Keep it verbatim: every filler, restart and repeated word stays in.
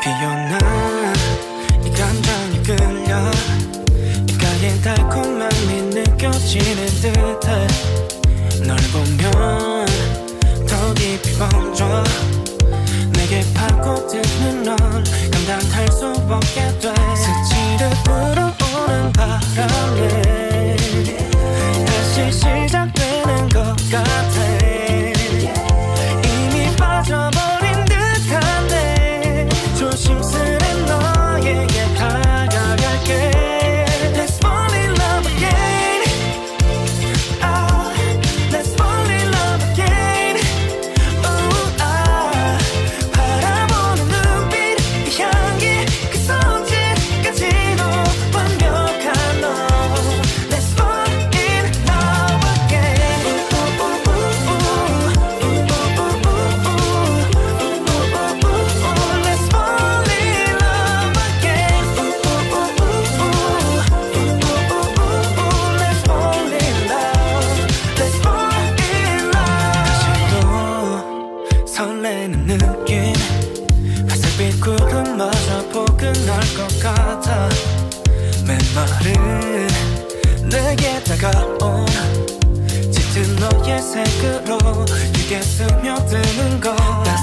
피어난 이 감정이 끌려 입가에 달콤함이 느껴지는 듯해 널 보면 더 깊이 번져 내게 파고드는 널 감당할 수 없게 돼 스치듯 불어오는 바람에 다시 시작되는 것 같아 이미 빠져버린 듯한데 조심스레 너에게 다가갈게 Let's fall in love again oh, Let's fall in love again oh, 아, 바라보는 눈빛 이 향기 그 손짓까지도 완벽한 너 Let's fall in love again Let's fall in love again Let's fall in love Let's fall in love 설레는 느낌 회색빛 구름마저 포근할 것 같아 맨마른 내게 다가온 짙은 너의 색으로 이게 스며드는 것